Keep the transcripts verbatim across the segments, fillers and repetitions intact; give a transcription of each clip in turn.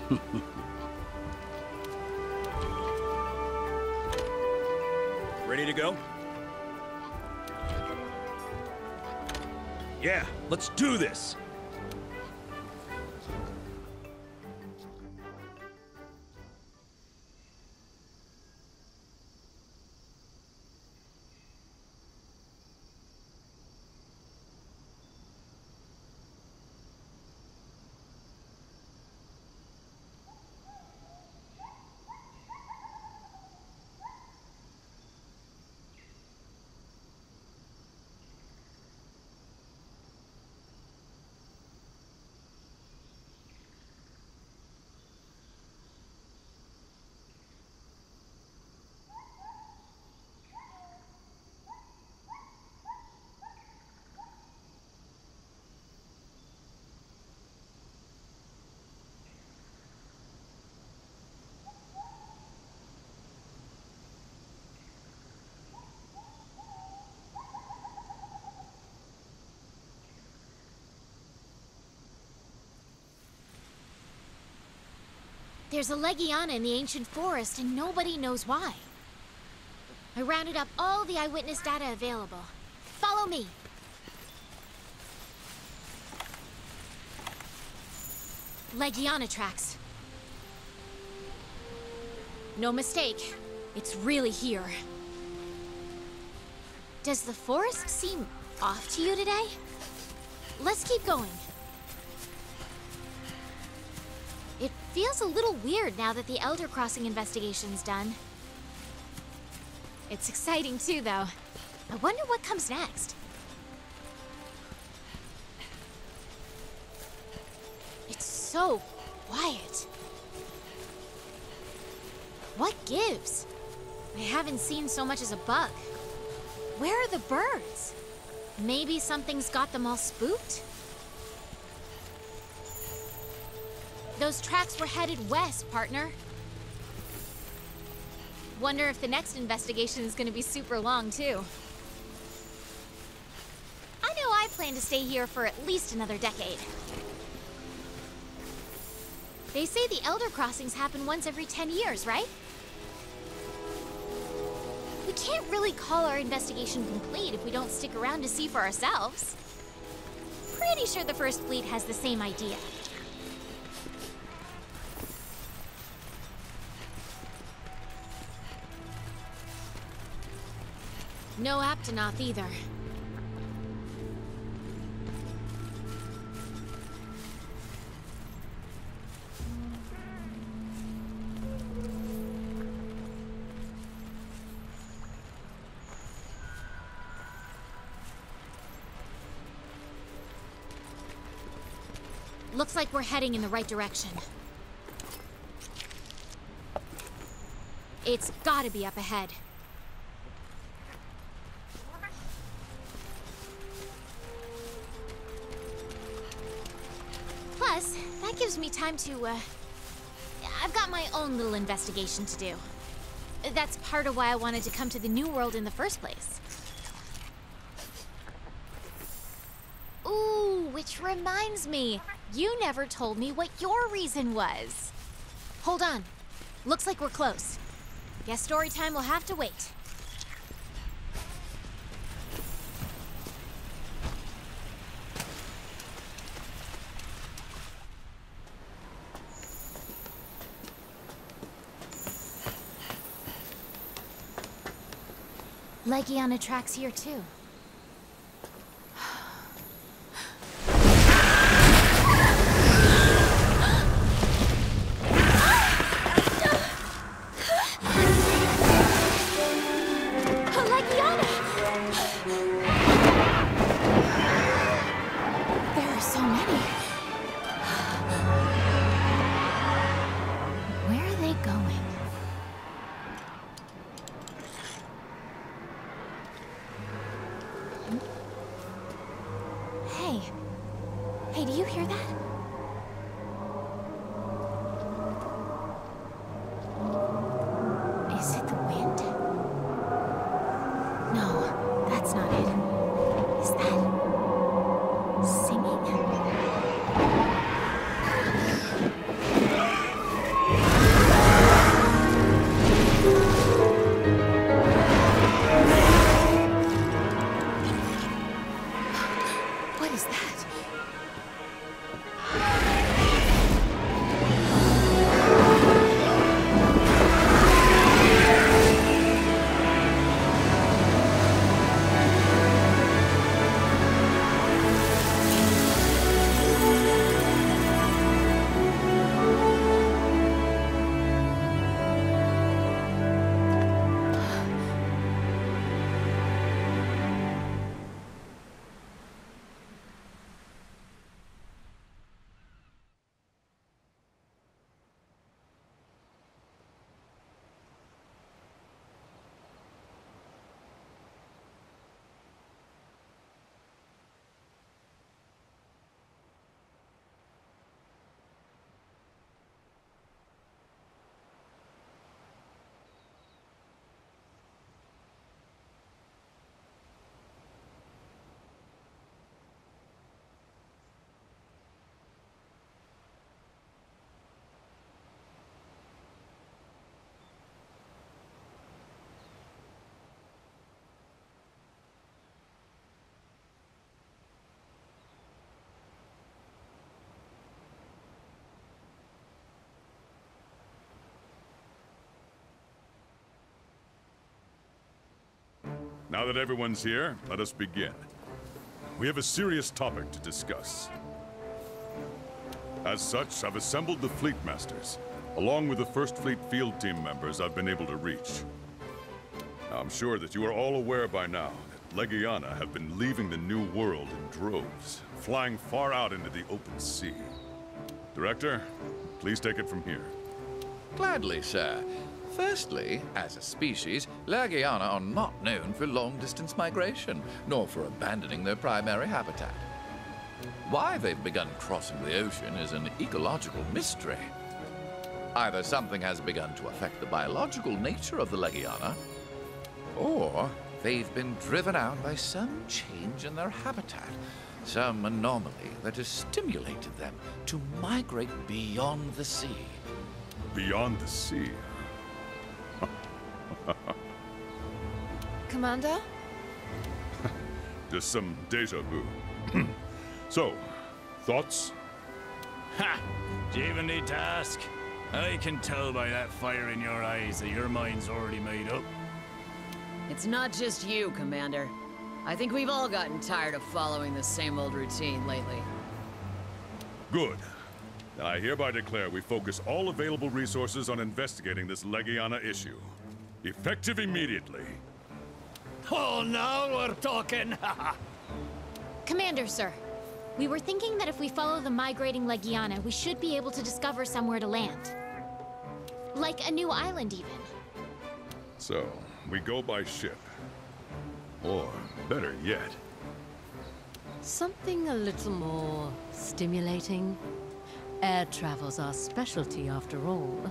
Ready to go? Yeah, let's do this! There's a Legiana in the ancient forest, and nobody knows why. I rounded up all the eyewitness data available. Follow me. Legiana tracks. No mistake. It's really here. Does the forest seem off to you today? Let's keep going. It feels a little weird now that the Elder Crossing investigation's done. It's exciting too, though. I wonder what comes next. It's so quiet. What gives? I haven't seen so much as a bug. Where are the birds? Maybe something's got them all spooked? Those tracks were headed west, partner. Wonder if the next investigation is gonna be super long, too. I know I plan to stay here for at least another decade. They say the Elder Crossings happen once every ten years, right? We can't really call our investigation complete if we don't stick around to see for ourselves. Pretty sure the First Fleet has the same idea. No Aptonoth either. Looks like we're heading in the right direction. It's gotta be up ahead. Plus, that gives me time to, uh... I've got my own little investigation to do. That's part of why I wanted to come to the New World in the first place. Ooh, which reminds me, you never told me what your reason was. Hold on. Looks like we're close. Guess story time will have to wait. Legiana tracks here too. Now that everyone's here, let us begin. We have a serious topic to discuss. As such, I've assembled the Fleet Masters, along with the First Fleet field team members I've been able to reach. Now, I'm sure that you are all aware by now that Legiana have been leaving the New World in droves, flying far out into the open sea. Director, please take it from here. Gladly, sir. Firstly, as a species, Legiana are not known for long-distance migration, nor for abandoning their primary habitat. Why they've begun crossing the ocean is an ecological mystery. Either something has begun to affect the biological nature of the Legiana, or they've been driven out by some change in their habitat, some anomaly that has stimulated them to migrate beyond the sea. Beyond the sea? Commander? Just some deja vu. So, thoughts? Ha! Do you even need to ask? I can tell by that fire in your eyes that your mind's already made up. It's not just you, Commander. I think we've all gotten tired of following the same old routine lately. Good. Then I hereby declare we focus all available resources on investigating this Legiana issue. Effective immediately. Oh, now we're talking! Commander, sir. We were thinking that if we follow the migrating Legiana, we should be able to discover somewhere to land. Like a new island, even. So, we go by ship. Or, better yet, Something a little more stimulating. Air travel's our specialty, after all.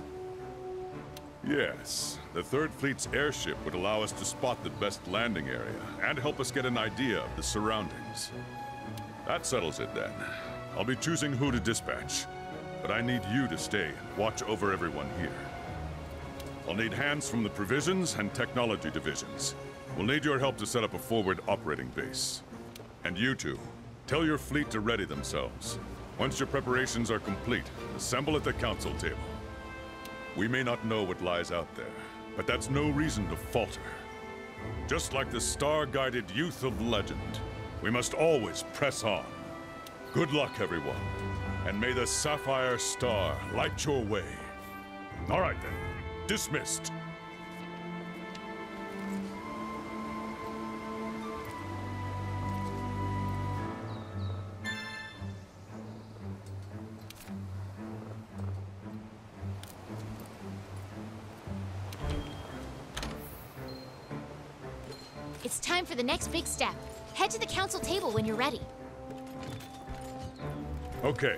yes. The Third Fleet's airship would allow us to spot the best landing area and help us get an idea of the surroundings. That settles it then. I'll be choosing who to dispatch, but I need you to stay and watch over everyone here. I'll need hands from the Provisions and Technology divisions. We'll need your help to set up a forward operating base. And you two, tell your fleet to ready themselves. Once your preparations are complete, assemble at the council table. We may not know what lies out there, but that's no reason to falter. Just like the star-guided youth of legend, we must always press on. Good luck, everyone, and may the Sapphire Star light your way. All right then, dismissed. It's time for the next big step. Head to the council table when you're ready. Okay.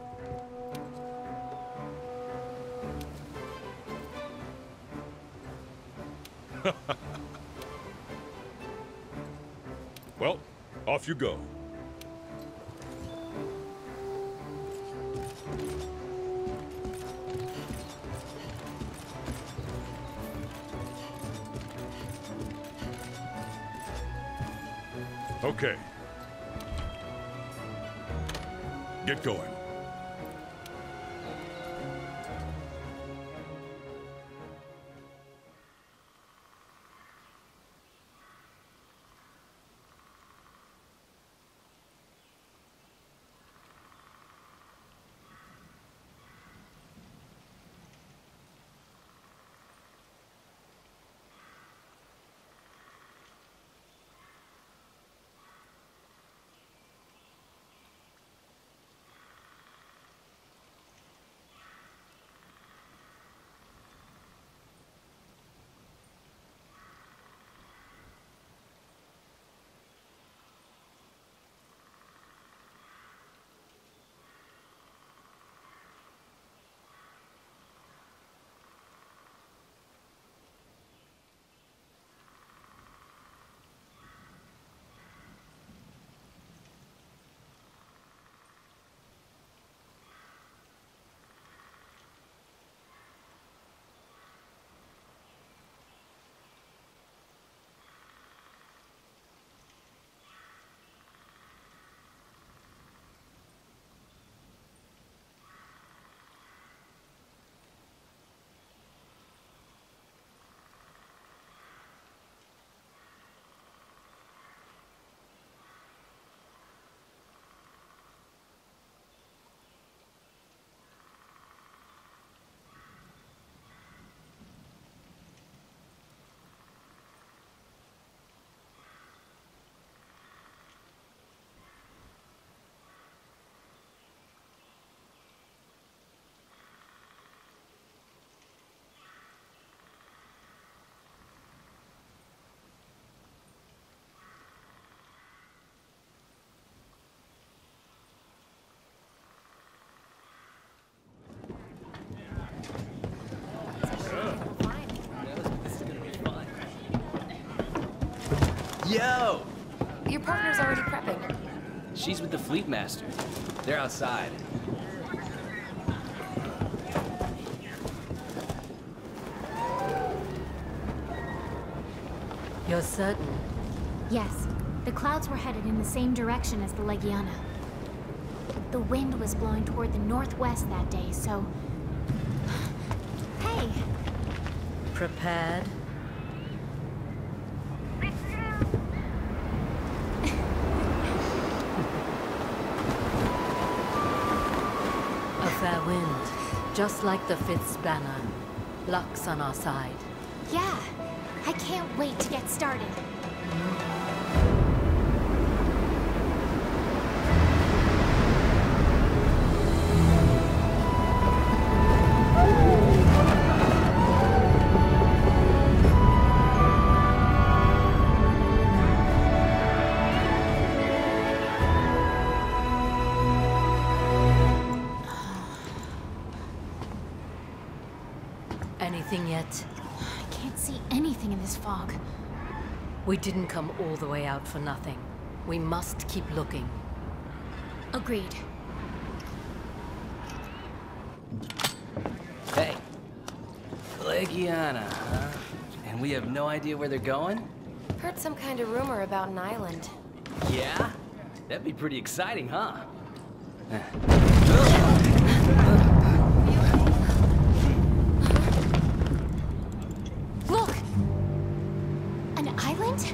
Well, off you go. Okay. Get going. Yo! Your partner's already prepping. She's with the Fleet Master. They're outside. You're certain? Yes. The clouds were headed in the same direction as the Legiana. The wind was blowing toward the northwest that day, so... Hey! Prepared? A fair wind, just like the Fifth's banner. Luck's on our side. Yeah! I can't wait to get started. Anything yet? I can't see anything in this fog. We didn't come all the way out for nothing. We must keep looking. Agreed. Hey. Legiana, huh? And we have no idea where they're going? Heard some kind of rumor about an island. Yeah? That'd be pretty exciting, huh? Look! An island?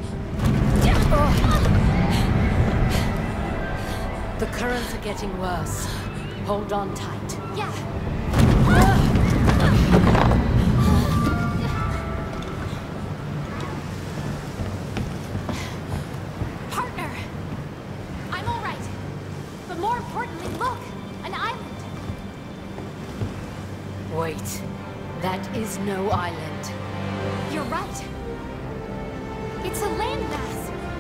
The currents are getting worse. Hold on tight. Yeah. Partner! I'm all right. But more importantly, look! An island! Wait. That is no island. You're right. It's a landmass.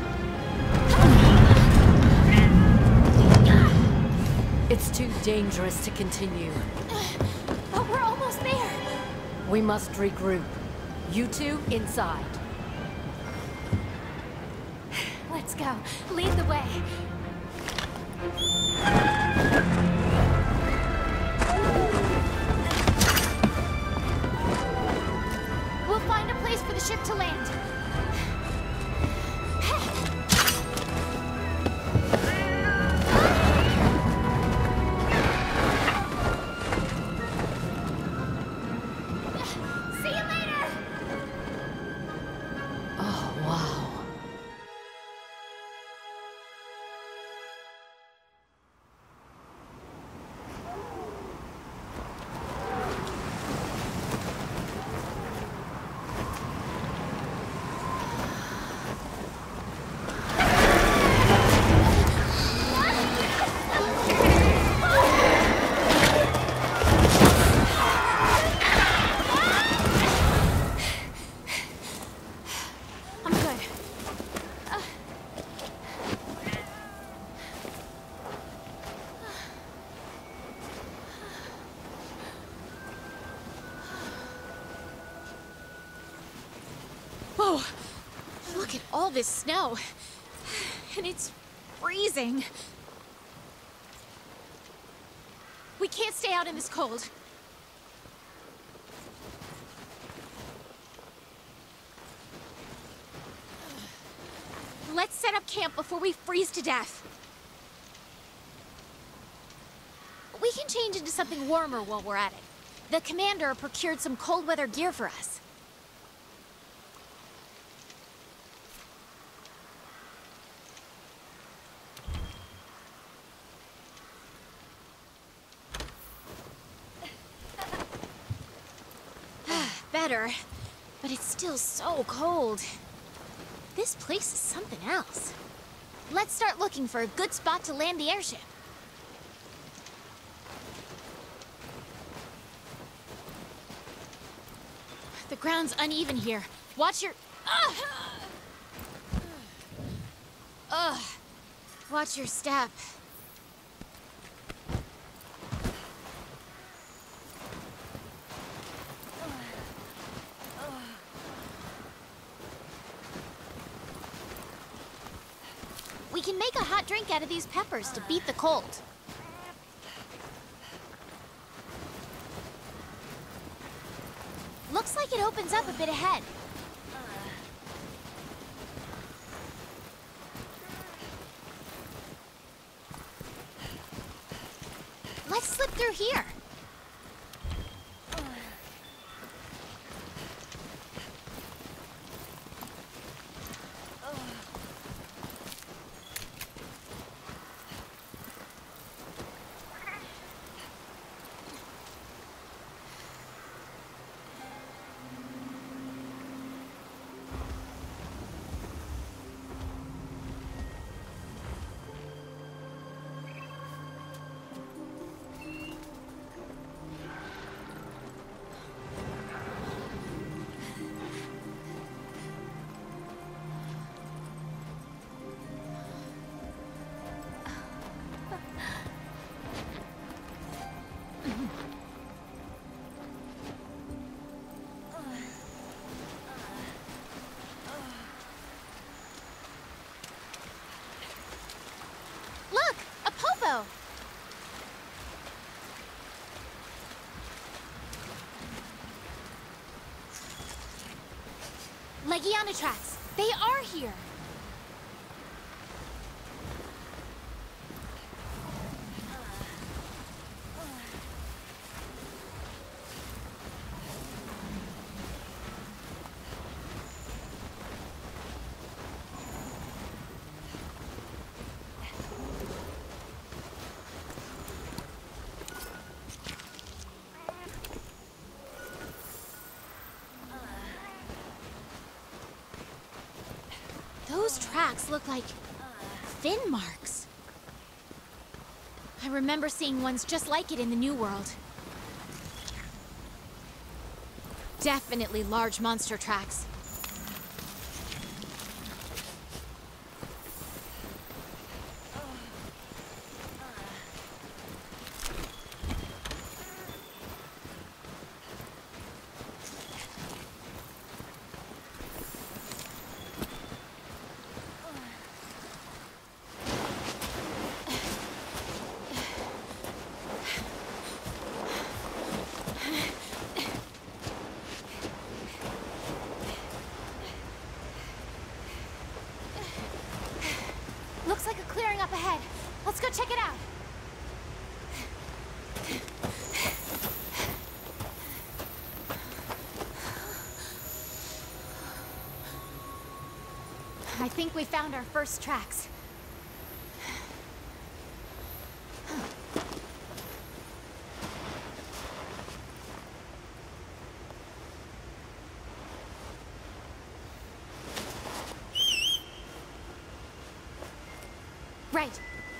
It's too dangerous to continue. But we're almost there. We must regroup. You two inside. Let's go. Lead the way. We'll find a place for the ship to land. See you later! Oh, wow. I'm good. Uh. Whoa! Look at all this snow. And it's freezing. We can't stay out in this cold. Let's set up camp before we freeze to death. We can change into something warmer while we're at it. The commander procured some cold weather gear for us. Better, but it's still so cold. This place is something else. Let's start looking for a good spot to land the airship. The ground's uneven here. Watch your... Ugh! Ugh. Watch your step. make a hot drink out of these peppers to beat the cold. Looks like it opens up a bit ahead. Let's slip through here. Look, a popo. Legiana tracks. They are here. Those tracks look like fin marks. I remember seeing ones just like it in the New World. Definitely large monster tracks. Looks like a clearing up ahead. Let's go check it out. I think we found our first tracks. Right.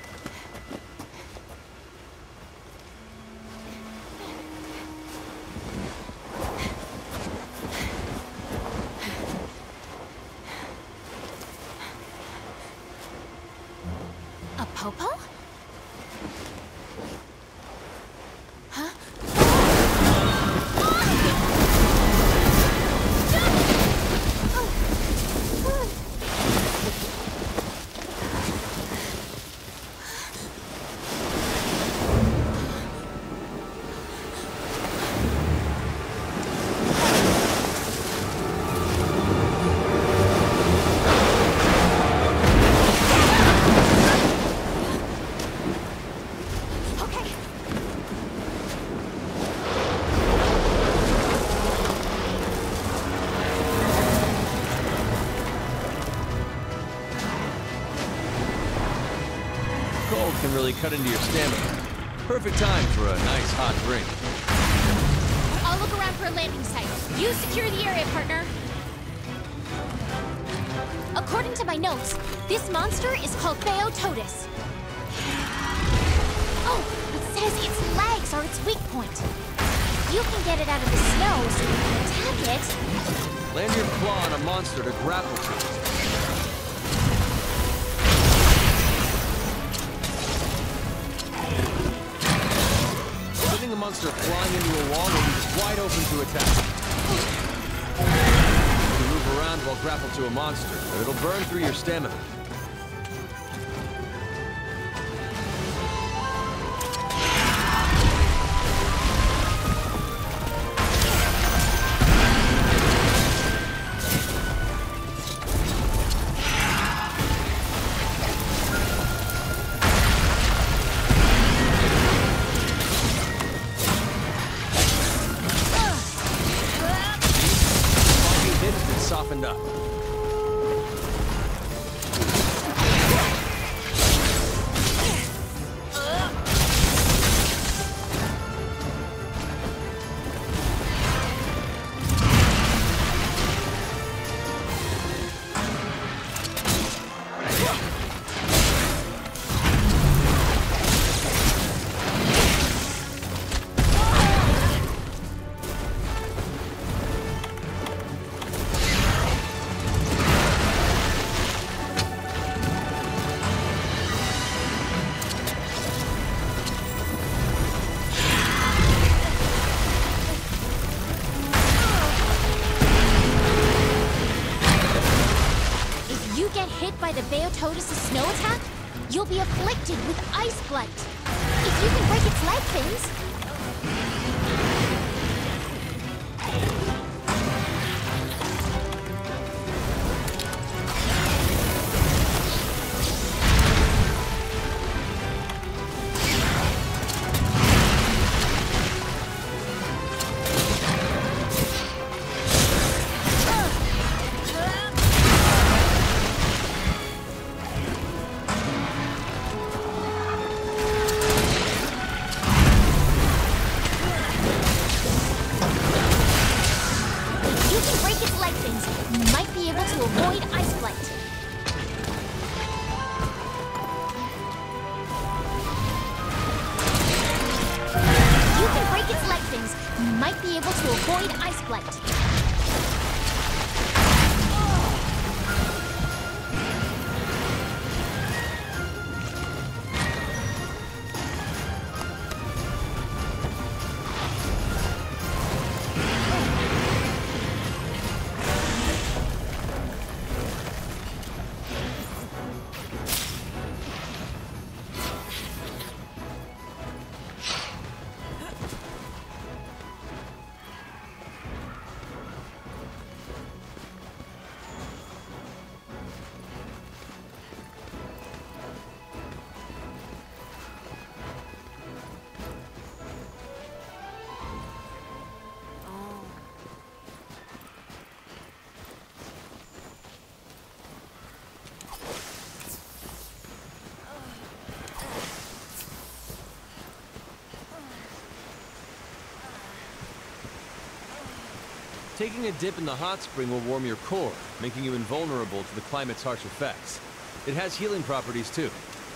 A popo? Huh? Cold can really cut into your stamina. Perfect time for a nice hot drink. I'll look around for a landing site. You secure the area, partner. According to my notes, this monster is called Theotodus. Oh, it says its legs are its weak point. If you can get it out of the snow so you can attack it... Land your claw on a monster to grapple to it. Sending a monster flying into a wall will be wide open to attack. You can move around while grappled to a monster, but it'll burn through your stamina. up. By the Beototus' snow attack, you'll be afflicted with ice blight. If you can break its leg fins... Taking a dip in the hot spring will warm your core, making you invulnerable to the climate's harsh effects. It has healing properties too.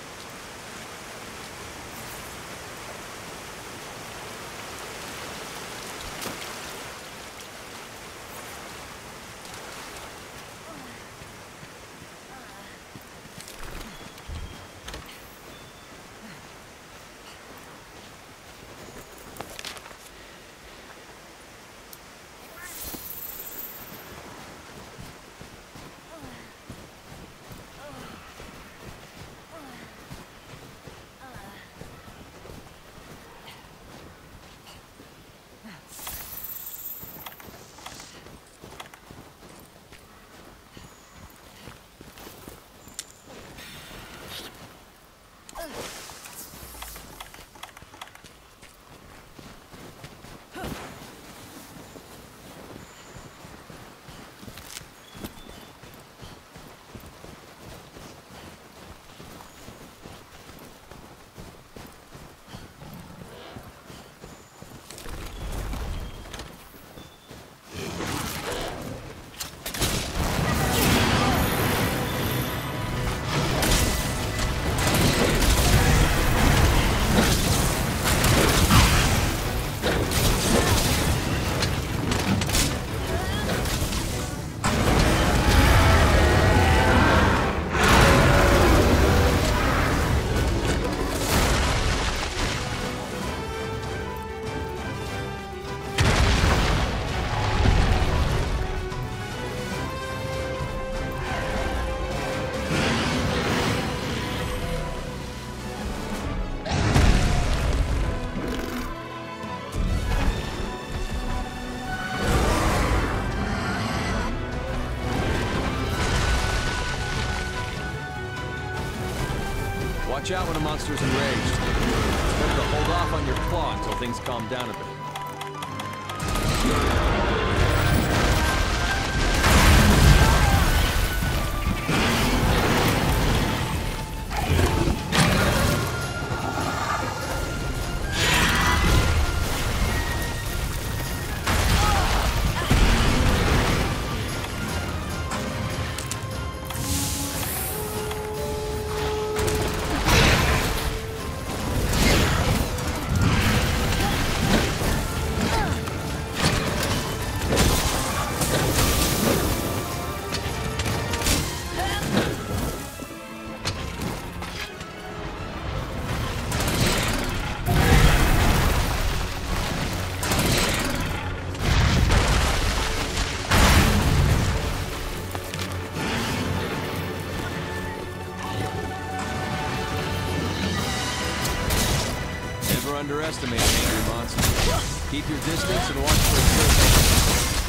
Watch out when a monster's enraged. It's better to hold off on your claw until things calm down a bit. underestimate an angry monster. Keep your distance and watch for a kill.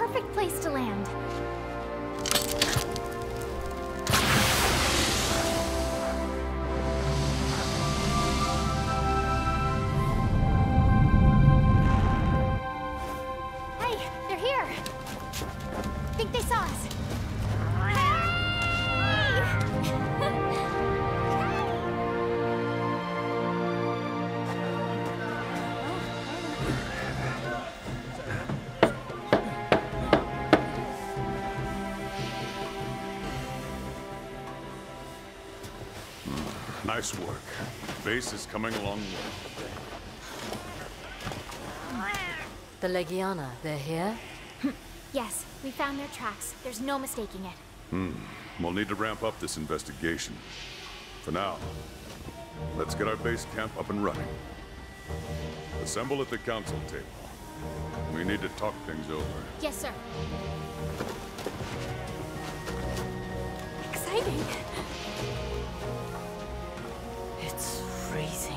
perfect place to land. Hey, they're here. Think they saw us. Nice work. Base is coming along well. The Legiana, they're here? Yes, we found their tracks. There's no mistaking it. Hmm. We'll need to ramp up this investigation. For now, let's get our base camp up and running. Assemble at the council table. We need to talk things over. Yes, sir. Exciting. It's freezing.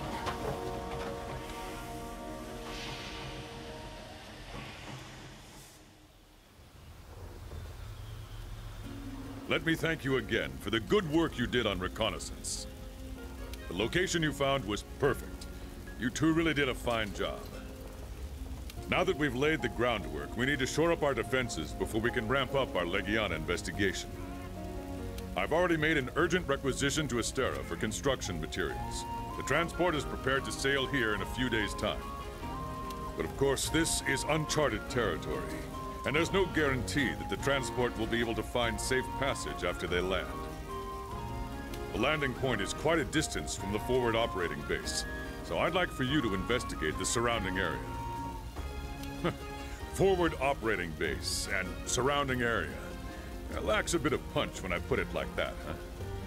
Let me thank you again for the good work you did on reconnaissance. The location you found was perfect. You two really did a fine job. Now that we've laid the groundwork, we need to shore up our defenses before we can ramp up our Legiana investigation. I've already made an urgent requisition to Astera for construction materials. The transport is prepared to sail here in a few days' time. But of course, this is uncharted territory, and there's no guarantee that the transport will be able to find safe passage after they land. The landing point is quite a distance from the forward operating base, so I'd like for you to investigate the surrounding area. Forward operating base and surrounding area. It lacks a bit of punch when I put it like that, huh?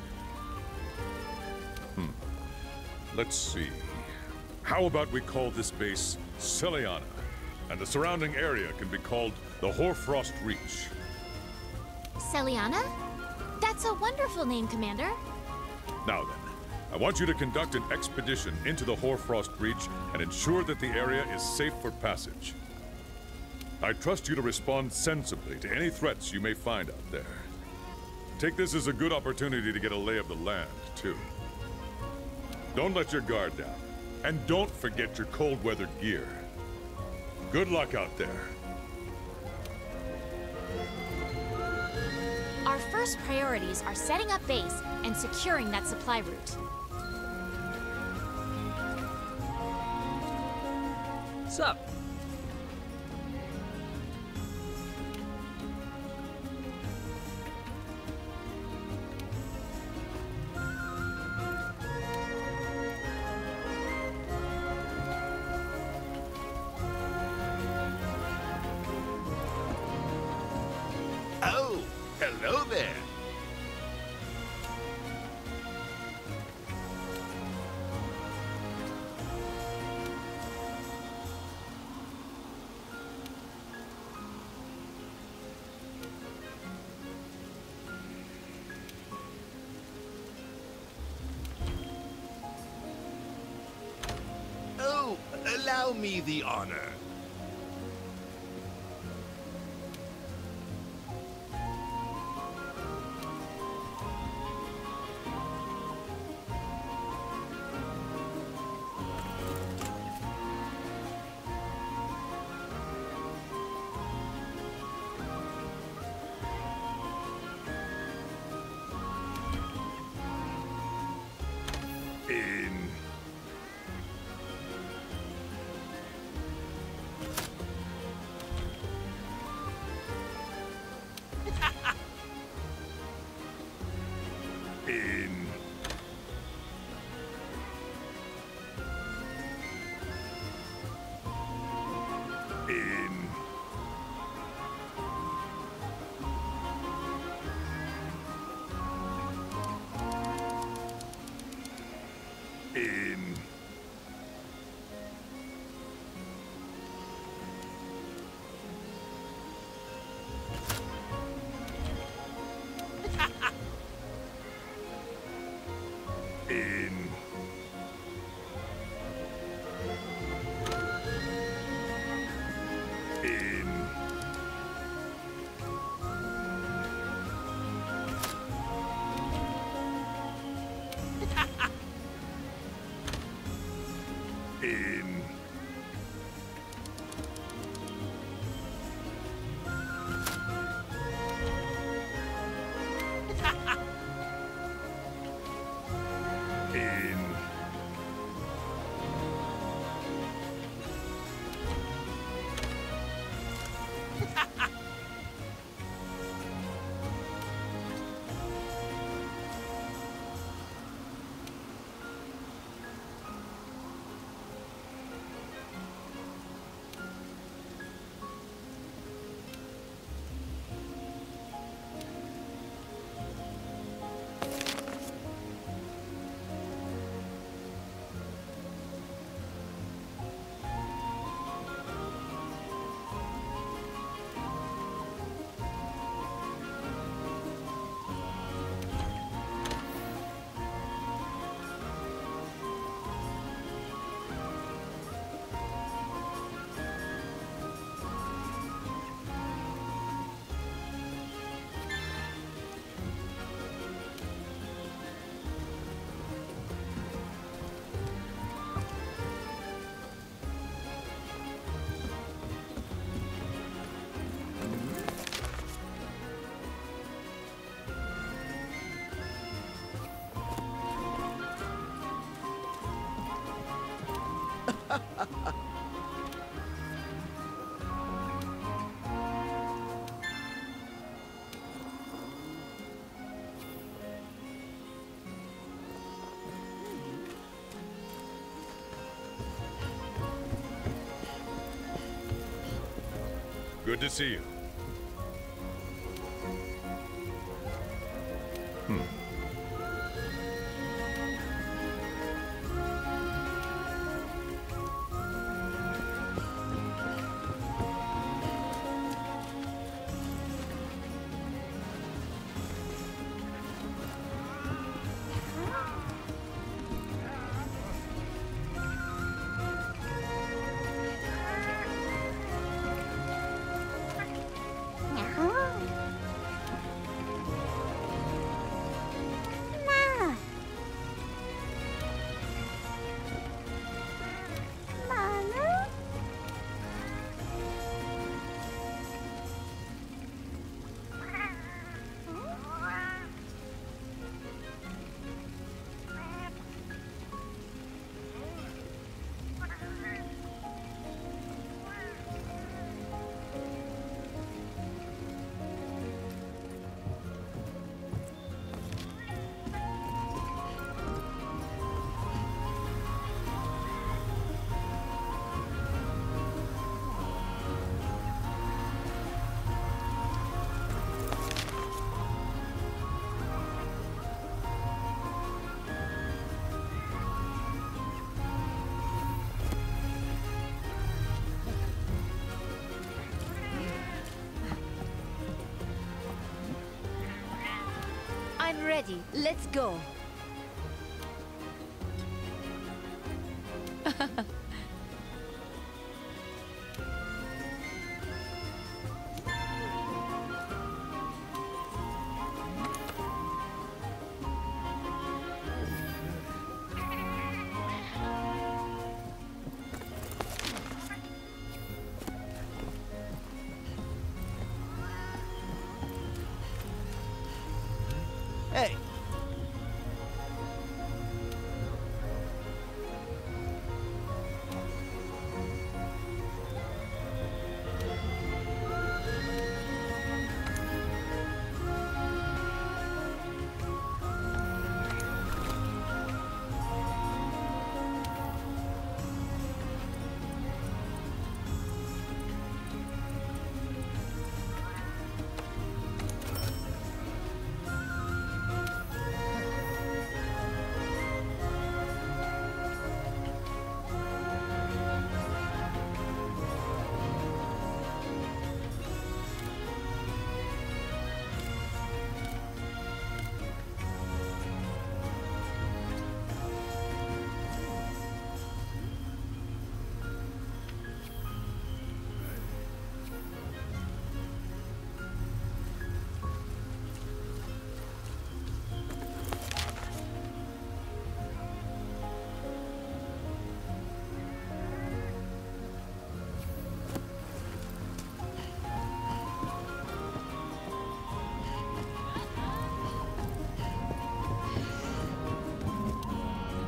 Hmm. Let's see. How about we call this base Celiana, and the surrounding area can be called the Hoarfrost Reach. Celiana? That's a wonderful name, Commander. Now then, I want you to conduct an expedition into the Hoarfrost Reach and ensure that the area is safe for passage. I trust you to respond sensibly to any threats you may find out there. Take this as a good opportunity to get a lay of the land, too. Don't let your guard down, and don't forget your cold weather gear. Good luck out there. Our first priorities are setting up base and securing that supply route. Sup? Oh, hello there. Oh, allow me the honor. In... in... In... In... In... In... In. Good to see you. Hmm. I'm ready. Let's go. Hey!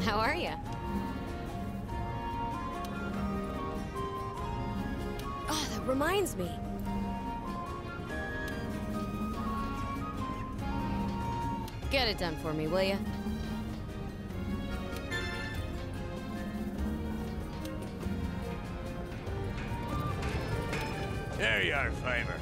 How are you? Oh, that reminds me. Get it done for me, will you? There you are, Fiver.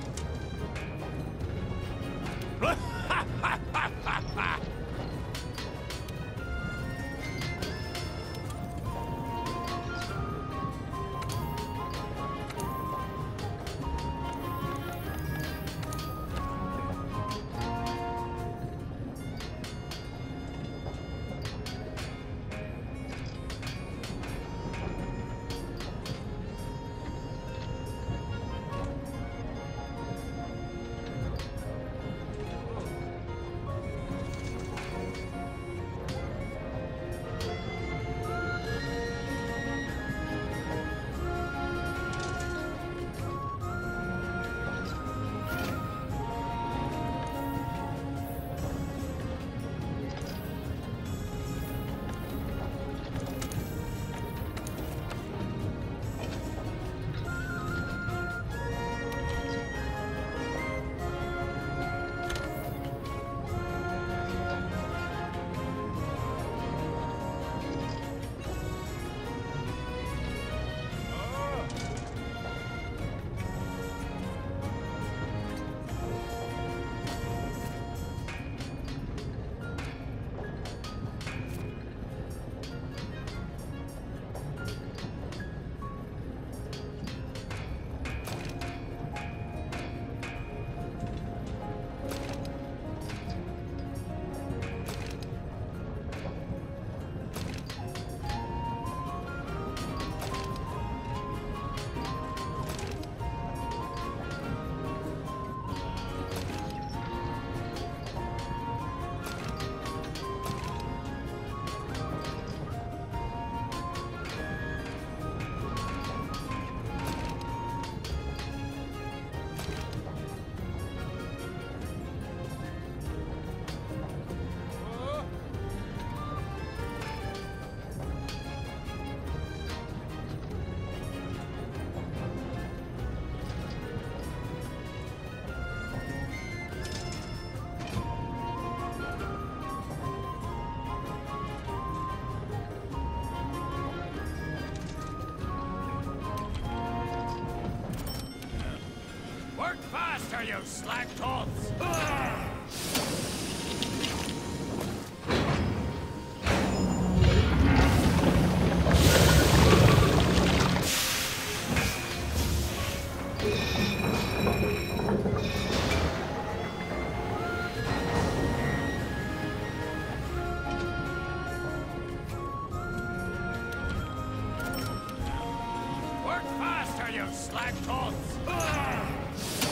Work faster, you slack tots! Work faster, you slack tots!